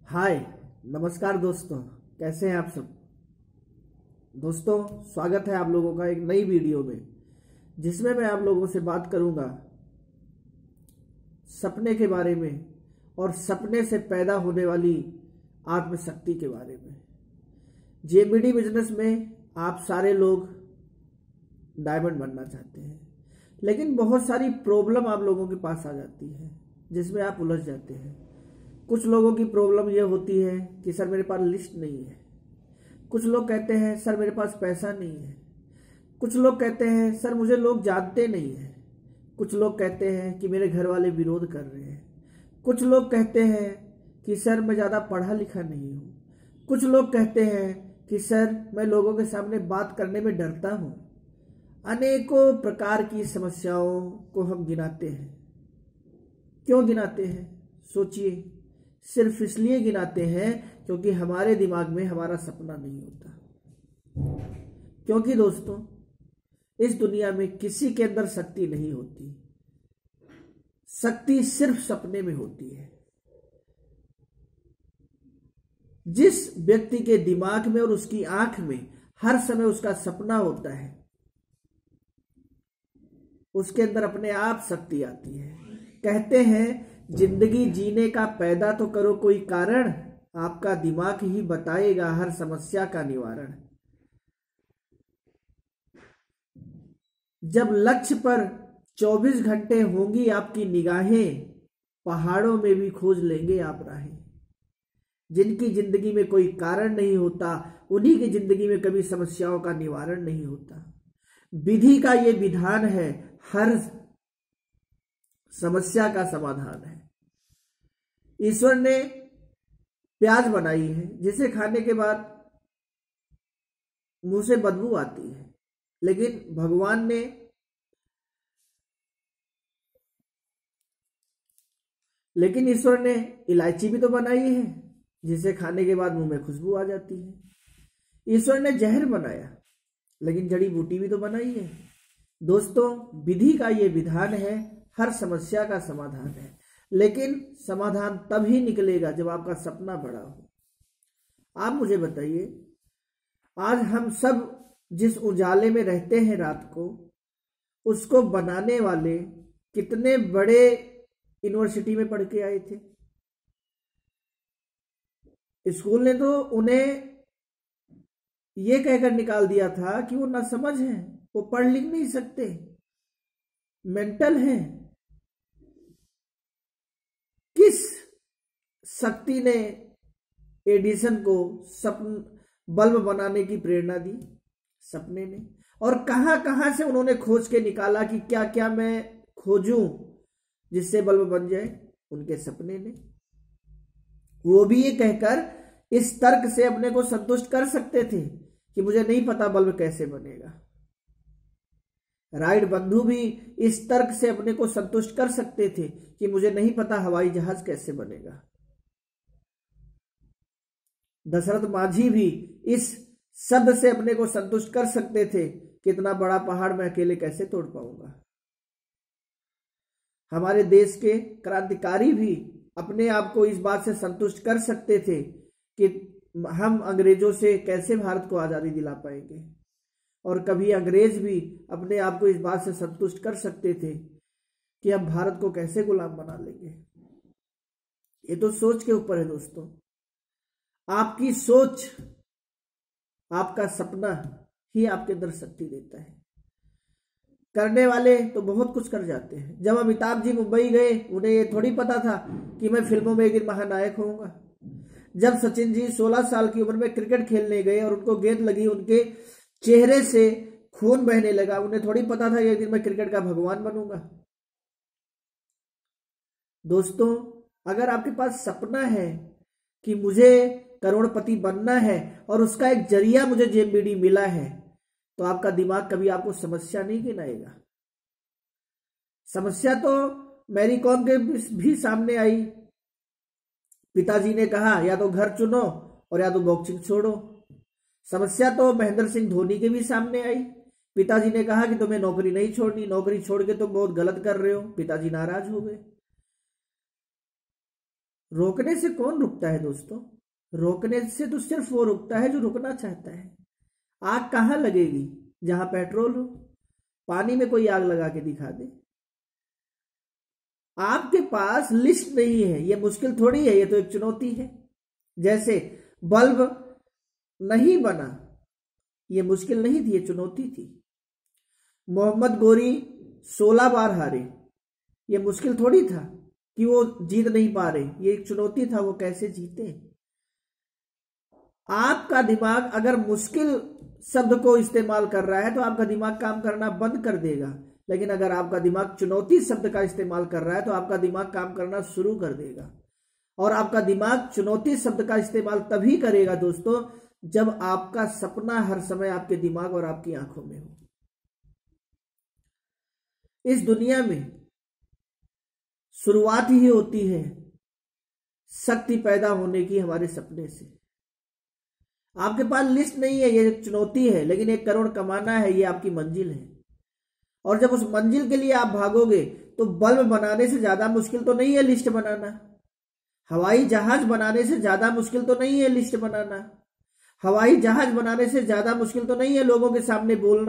हाय, नमस्कार दोस्तों। कैसे हैं आप सब? दोस्तों, स्वागत है आप लोगों का एक नई वीडियो में, जिसमें मैं आप लोगों से बात करूंगा सपने के बारे में और सपने से पैदा होने वाली आत्मशक्ति के बारे में। जेएमबीडी बिजनेस में आप सारे लोग डायमंड बनना चाहते हैं, लेकिन बहुत सारी प्रॉब्लम आप लोगों के पास आ जाती है, जिसमें आप उलझ जाते हैं। कुछ लोगों की प्रॉब्लम ये होती है कि सर मेरे पास लिस्ट नहीं है। कुछ लोग कहते हैं सर मेरे पास पैसा नहीं है। कुछ लोग कहते हैं सर मुझे लोग जानते नहीं हैं। कुछ लोग कहते हैं कि मेरे घर वाले विरोध कर रहे हैं। कुछ लोग कहते हैं कि सर मैं ज़्यादा पढ़ा लिखा नहीं हूँ। कुछ लोग कहते हैं कि सर मैं लोगों के सामने बात करने में डरता हूँ। अनेकों प्रकार की समस्याओं को हम गिनाते हैं। क्यों गिनाते हैं? सोचिए। सिर्फ इसलिए गिनाते हैं क्योंकि हमारे दिमाग में हमारा सपना नहीं होता। क्योंकि दोस्तों, इस दुनिया में किसी के अंदर शक्ति नहीं होती। शक्ति सिर्फ सपने में होती है। जिस व्यक्ति के दिमाग में और उसकी आंख में हर समय उसका सपना होता है, उसके अंदर अपने आप शक्ति आती है। कहते हैं जिंदगी जीने का पैदा तो करो कोई कारण, आपका दिमाग ही बताएगा हर समस्या का निवारण। जब लक्ष्य पर 24 घंटे होंगी आपकी निगाहें, पहाड़ों में भी खोज लेंगे आप राहें। जिनकी जिंदगी में कोई कारण नहीं होता, उन्हीं की जिंदगी में कभी समस्याओं का निवारण नहीं होता। विधि का ये विधान है, हर समस्या का समाधान है। ईश्वर ने प्याज बनाई है, जिसे खाने के बाद मुंह से बदबू आती है, लेकिन ईश्वर ने इलायची भी तो बनाई है, जिसे खाने के बाद मुंह में खुशबू आ जाती है। ईश्वर ने जहर बनाया, लेकिन जड़ी बूटी भी तो बनाई है। दोस्तों, विधि का ये विधान है, हर समस्या का समाधान है, लेकिन समाधान तभी निकलेगा जब आपका सपना बड़ा हो। आप मुझे बताइए, आज हम सब जिस उजाले में रहते हैं रात को, उसको बनाने वाले कितने बड़े यूनिवर्सिटी में पढ़ के आए थे? स्कूल ने तो उन्हें ये कहकर निकाल दिया था कि वो नासमझ हैं, वो पढ़ लिख नहीं सकते, मेंटल हैं। किस शक्ति ने एडिसन को बल्ब बनाने की प्रेरणा दी? सपने ने। और कहां कहां से उन्होंने खोज के निकाला कि क्या क्या मैं खोजूं जिससे बल्ब बन जाए? उनके सपने ने। वो भी ये कहकर इस तर्क से अपने को संतुष्ट कर सकते थे कि मुझे नहीं पता बल्ब कैसे बनेगा। राइट बंधु भी इस तर्क से अपने को संतुष्ट कर सकते थे कि मुझे नहीं पता हवाई जहाज कैसे बनेगा। दशरथ माझी भी इस शब्द से अपने को संतुष्ट कर सकते थे कि इतना बड़ा पहाड़ मैं अकेले कैसे तोड़ पाऊंगा। हमारे देश के क्रांतिकारी भी अपने आप को इस बात से संतुष्ट कर सकते थे कि हम अंग्रेजों से कैसे भारत को आजादी दिला पाएंगे। और कभी अंग्रेज भी अपने आप को इस बात से संतुष्ट कर सकते थे कि हम भारत को कैसे गुलाम बना लेंगे। ये तो सोच के ऊपर है दोस्तों। आपकी सोच, आपका सपना ही आपके अंदर शक्ति देता है। करने वाले तो बहुत कुछ कर जाते हैं। जब अमिताभ जी मुंबई गए, उन्हें ये थोड़ी पता था कि मैं फिल्मों में एक दिन महानायक होऊंगा। जब सचिन जी 16 साल की उम्र में क्रिकेट खेलने गए और उनको गेंद लगी, उनके चेहरे से खून बहने लगा, उन्हें थोड़ी पता था एक दिन मैं क्रिकेट का भगवान बनूंगा। दोस्तों, अगर आपके पास सपना है कि मुझे करोड़पति बनना है और उसका एक जरिया मुझे जेएमबीडी मिला है, तो आपका दिमाग कभी आपको समस्या नहीं गिनाएगा। समस्या तो मैरी कॉम के भी सामने आई। पिताजी ने कहा या तो घर चुनो और या तो बॉक्सिंग छोड़ो। समस्या तो महेंद्र सिंह धोनी के भी सामने आई। पिताजी ने कहा कि तुम्हें नौकरी नहीं छोड़नी, नौकरी छोड़ के तुम बहुत गलत कर रहे हो। पिताजी नाराज हो गए। रोकने से कौन रुकता है दोस्तों? रोकने से तो सिर्फ वो रुकता है जो रुकना चाहता है। आग कहाँ लगेगी? जहां पेट्रोल हो। पानी में कोई आग लगा के दिखा दे। आपके पास लिस्ट नहीं है, ये मुश्किल थोड़ी है, ये तो एक चुनौती है। जैसे बल्ब नहीं बना, ये मुश्किल नहीं थी, ये चुनौती थी। मोहम्मद गोरी 16 बार हारे, ये मुश्किल थोड़ी था कि वो जीत नहीं पा रहे, ये एक चुनौती था वो कैसे जीते। आपका दिमाग अगर मुश्किल शब्द को इस्तेमाल कर रहा है तो आपका दिमाग काम करना बंद कर देगा, लेकिन अगर आपका दिमाग चुनौती शब्द का इस्तेमाल कर रहा है तो आपका दिमाग काम करना शुरू कर देगा। और आपका दिमाग चुनौती शब्द का इस्तेमाल तभी करेगा दोस्तों जब आपका सपना हर समय आपके दिमाग और आपकी आंखों में हो। इस दुनिया में शुरुआत ही होती है शक्ति पैदा होने की हमारे सपने से। आपके पास लिस्ट नहीं है, ये चुनौती है, लेकिन 1 करोड़ कमाना है, ये आपकी मंजिल है। और जब उस मंजिल के लिए आप भागोगे तो बल्ब बनाने से ज्यादा मुश्किल तो नहीं है लिस्ट बनाना। हवाई जहाज बनाने से ज्यादा मुश्किल तो नहीं है लिस्ट बनाना। हवाई जहाज बनाने से ज्यादा मुश्किल तो नहीं है लोगों के सामने बोलना।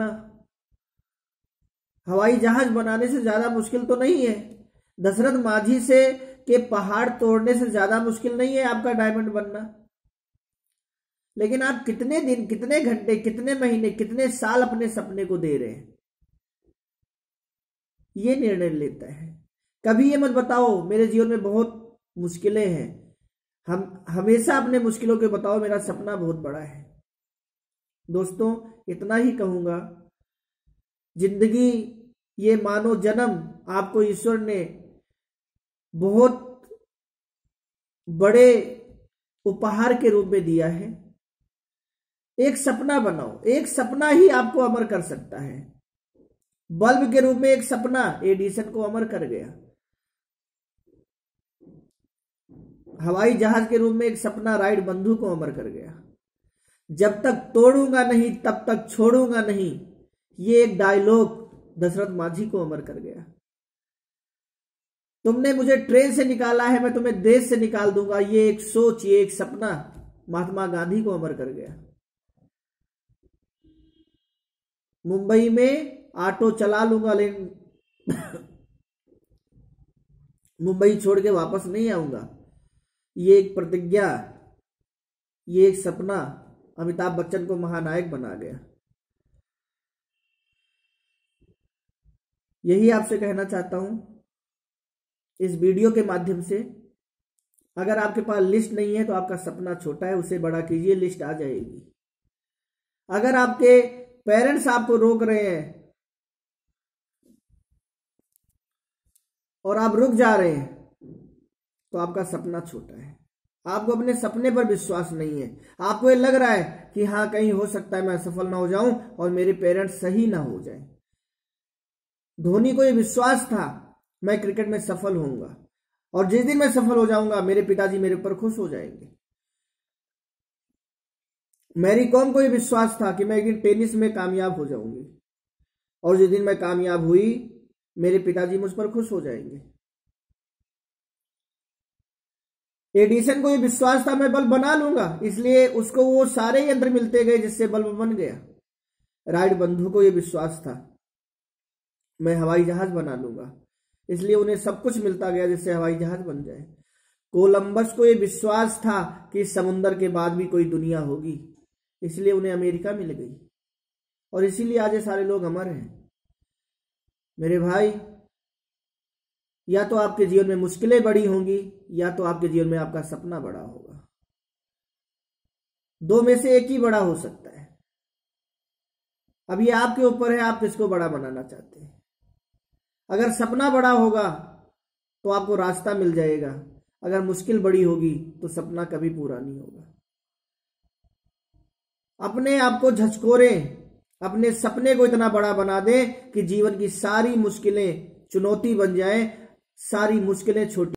हवाई जहाज बनाने से ज्यादा मुश्किल तो नहीं है दशरथ माझी से के पहाड़ तोड़ने से ज्यादा मुश्किल नहीं है आपका डायमंड बनना। लेकिन आप कितने दिन, कितने घंटे, कितने महीने, कितने साल अपने सपने को दे रहे हैं, ये निर्णय लेता है। कभी ये मत बताओ मेरे जीवन में बहुत मुश्किलें हैं, हम हमेशा अपने मुश्किलों के बताओ मेरा सपना बहुत बड़ा है। दोस्तों इतना ही कहूंगा, जिंदगी ये मानो जन्म आपको ईश्वर ने बहुत बड़े उपहार के रूप में दिया है। एक सपना बनाओ, एक सपना ही आपको अमर कर सकता है। बल्ब के रूप में एक सपना एडिसन को अमर कर गया। हवाई जहाज के रूप में एक सपना राइट बंधु को अमर कर गया। जब तक तोड़ूंगा नहीं तब तक छोड़ूंगा नहीं, ये एक डायलॉग दशरथ माझी को अमर कर गया। तुमने मुझे ट्रेन से निकाला है, मैं तुम्हें देश से निकाल दूंगा, ये एक सोच, ये एक सपना महात्मा गांधी को अमर कर गया। मुंबई में ऑटो चला लूंगा लेकिन मुंबई छोड़ के वापस नहीं आऊंगा, ये एक प्रतिज्ञा, ये एक सपना अमिताभ बच्चन को महानायक बना गया। यही आपसे कहना चाहता हूं इस वीडियो के माध्यम से। अगर आपके पास लिस्ट नहीं है तो आपका सपना छोटा है, उसे बड़ा कीजिए, लिस्ट आ जाएगी। अगर आपके पेरेंट्स आपको रोक रहे हैं और आप रुक जा रहे हैं तो आपका सपना छोटा है। आपको अपने सपने पर विश्वास नहीं है, आपको ये लग रहा है कि हाँ कहीं हो सकता है मैं सफल ना हो जाऊं और मेरे पेरेंट्स सही ना हो जाएं। धोनी को ये विश्वास था मैं क्रिकेट में सफल होऊंगा और जिस दिन मैं सफल हो जाऊंगा मेरे पिताजी मेरे ऊपर खुश हो जाएंगे। मैरी कॉम को ये विश्वास था कि मैं एक दिन टेनिस में कामयाब हो जाऊंगी और जिस दिन मैं कामयाब हुई मेरे पिताजी मुझ पर खुश हो जाएंगे। एडिसन को ये विश्वास था मैं बल्ब बना लूंगा, इसलिए उसको वो सारे यंत्र मिलते गए जिससे बल्ब बन गया। राइट बंधु को ये विश्वास था मैं हवाई जहाज बना लूंगा, इसलिए उन्हें सब कुछ मिलता गया जिससे हवाई जहाज बन जाए। कोलंबस को ये विश्वास था कि समुंदर के बाद भी कोई दुनिया होगी, इसलिए उन्हें अमेरिका मिल गई और इसीलिए आज ये सारे लोग अमर हैं। मेरे भाई, या तो आपके जीवन में मुश्किलें बड़ी होंगी या तो आपके जीवन में आपका सपना बड़ा होगा। दो में से एक ही बड़ा हो सकता है। अब ये आपके ऊपर है आप किसको बड़ा बनाना चाहते हैं। अगर सपना बड़ा होगा तो आपको रास्ता मिल जाएगा, अगर मुश्किल बड़ी होगी तो सपना कभी पूरा नहीं होगा। अपने आप को झचकोरें, अपने सपने को इतना बड़ा बना दें कि जीवन की सारी मुश्किलें चुनौती बन जाएं, सारी मुश्किलें छोटी